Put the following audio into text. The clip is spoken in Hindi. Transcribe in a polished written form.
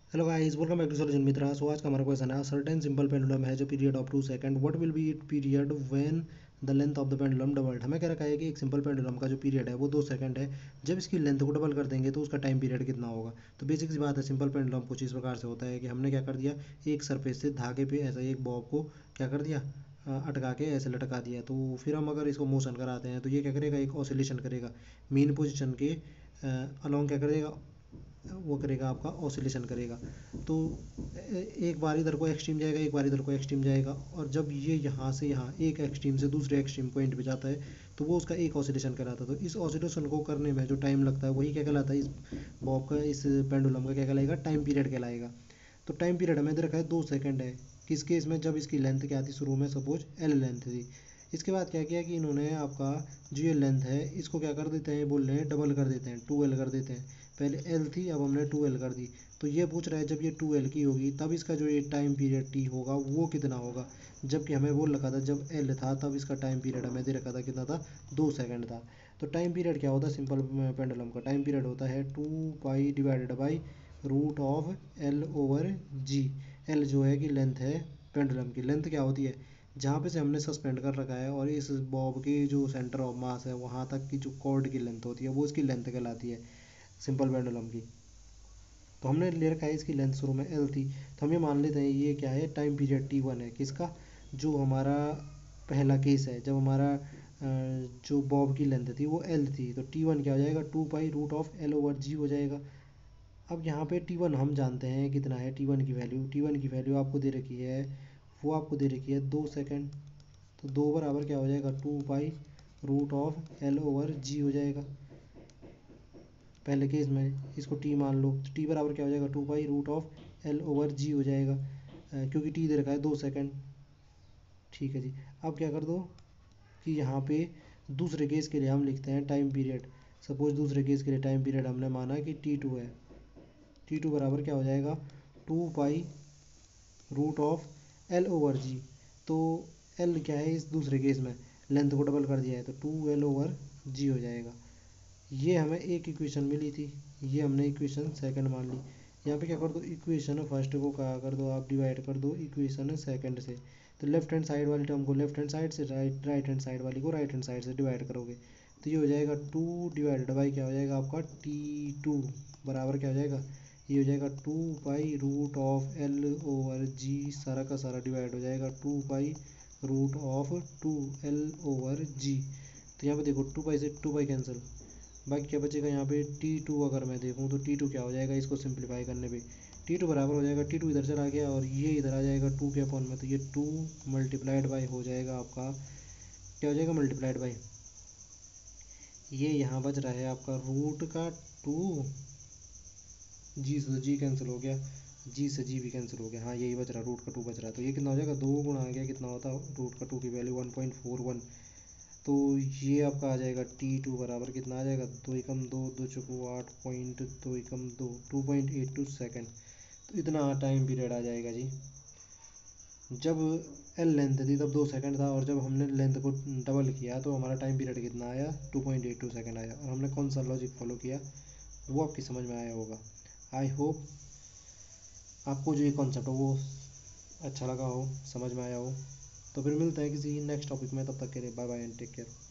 Hello guys, welcome back to solution Mitra. So आज का हमारा क्वेश्चन है, सर्टेन सिंपल पेंडुलम है जो period of 2 second, what will be it period when the length of the pendulum doubled. हमें कह रखा है कि एक सिंपल पेंडुलम का जो पीरियड है वो 2 सेकंड है। जब इसकी लेंथ को डबल कर देंगे तो उसका टाइम पीरियड कितना होगा। तो बेसिक सी बात है, सिंपल पेंडुलम कुछ इस प्रकार से होता है कि हमने क्या कर दिया, एक सरफेस से धागे पे ऐसा एक बॉब को क्या कर दिया, अटका के ऐसे लटका दिया। तो फिर हम अगर इसको मोशन कराते हैं तो ये क्या करेगा, एक ऑसिलेशन करेगा मेन पोजिशन के अलॉन्ग, क्या करेगा, वो करेगा, आपका ऑसिलेशन करेगा। तो एक बार इधर को एक्सट्रीम जाएगा, एक बार इधर को एक्सट्रीम जाएगा, और जब ये यहाँ से यहाँ एक एक्सट्रीम से दूसरे एक्सट्रीम पॉइंट पे जाता है तो वो उसका एक ऑसिलेशन कहलाता है। तो इस ऑसिलेशन को करने में जो टाइम लगता है वही क्या कहलाता है, इस बॉब का, इस पेंडुलम का क्या कहलाएगा, टाइम पीरियड कहलाएगा। तो टाइम पीरियड हमें दे रखा है 2 सेकंड है। किस केस में, जब इसकी लेंथ क्या थी शुरू में, सपोज एल लेंथ थी। इसके बाद क्या किया कि इन्होंने आपका जो ये लेंथ है इसको क्या कर देते हैं, बोल रहे हैं डबल कर देते हैं, 2L कर देते हैं। पहले L थी, अब हमने 2L कर दी। तो ये पूछ रहा है जब ये 2L की होगी तब इसका जो ये टाइम पीरियड T होगा वो कितना होगा। जबकि हमें बोल रखा था जब L था तब इसका टाइम पीरियड हमें दे रखा था कितना था, 2 सेकंड था। तो टाइम पीरियड क्या होता है सिंपल पेंडुलम का, टाइम पीरियड होता है 2 pi divided by root of L over g. L जो है कि लेंथ है, पेंडुलम की लेंथ क्या होती है, जहाँ पे से हमने सस्पेंड कर रखा है और इस बॉब की जो सेंटर ऑफ मास है वहाँ तक की जो कॉर्ड की लेंथ होती है वो इसकी लेंथ कहलाती है सिंपल पेंडुलम की। तो हमने ले रखा है इसकी लेंथ शुरू में एल थी, तो हम ये मान लेते हैं ये क्या है, टाइम पीरियड T1 है किसका, जो हमारा पहला केस है जब हमारा जो बॉब की लेंथ थी वो एल थी। तो T1 क्या हो जाएगा, 2 pi root of L over g हो जाएगा। अब यहाँ पे T1 हम जानते हैं कितना है, T1 की वैल्यू आपको दे रखी है, वो आपको दे रखी है 2 सेकंड। तो 2 बराबर क्या हो जाएगा, 2 pi root of L over g हो जाएगा पहले केस में। इसको टी मान लो तो टी बराबर क्या हो जाएगा, 2 pi root of L over g हो जाएगा, क्योंकि टी दे रखा है 2 सेकंड। ठीक है जी। अब क्या कर दो कि यहाँ पे दूसरे केस के लिए हम लिखते हैं टाइम पीरियड। सपोज दूसरे केस के लिए टाइम पीरियड हमने माना कि T2 है। T2 बराबर क्या हो जाएगा, 2 pi root of L over g. तो L क्या है इस दूसरे केस में, लेंथ को डबल कर दिया है तो 2L ओवर जी हो जाएगा। ये हमें एक इक्वेशन मिली थी, ये हमने इक्वेशन सेकंड मान ली। यहाँ पे क्या कर दो, इक्वेशन फर्स्ट को क्या कर दो, आप डिवाइड कर दो इक्वेशन सेकंड से। तो लेफ्ट हैंड साइड वाली टर्म को लेफ्ट हैंड साइड से, राइट हैंड साइड वाली को राइट हैंड साइड से डिवाइड करोगे तो ये हो जाएगा 2 डिवाइडेड बाई क्या हो जाएगा आपका T2 बराबर क्या हो जाएगा, ये हो जाएगा 2 pi root of L over g, सारा का सारा डिवाइड हो जाएगा 2 pi root of 2L over g. तो यहाँ पे देखो 2 पाई से 2 पाई कैंसिल, बाकी क्या बचेगा यहाँ पे T2। अगर मैं देखूँ तो T2 क्या हो जाएगा, इसको सिंप्लीफाई करने पे T2 बराबर हो जाएगा, T2 इधर चला गया और ये इधर आ जाएगा 2 के अपॉन में, तो ये 2 मल्टीप्लाइड बाई हो जाएगा आपका, क्या हो जाएगा, मल्टीप्लाइड बाई, ये यहाँ बच रहा है आपका रूट का 2, जी से जी कैंसिल हो गया, जी से जी भी कैंसिल हो गया, हाँ यही बच रहा, रूट का 2 बच रहा है। तो ये कितना हो जाएगा, 2 गुणा आ गया, कितना होता है रूट का 2 की वैल्यू 1.41। तो ये आपका आ जाएगा T2 बराबर कितना आ जाएगा, 2 एकम 2, 2 चौको 8 पॉइंट, 2 एकम 2, 2.82 सेकेंड। तो इतना टाइम पीरियड आ जाएगा जी। जब एल लेंथ थी तब 2 सेकंड था, और जब हमने लेंथ को डबल किया तो हमारा टाइम पीरियड कितना आया, 2.82 सेकेंड आया। और हमने कौन सा लॉजिक फॉलो किया वो आपकी समझ में आया होगा। आई होप आपको जो ये कॉन्सेप्ट हो वो अच्छा लगा हो, समझ में आया हो। तो फिर मिलते हैं किसी नेक्स्ट टॉपिक में, तब तक के लिए bye bye and take care.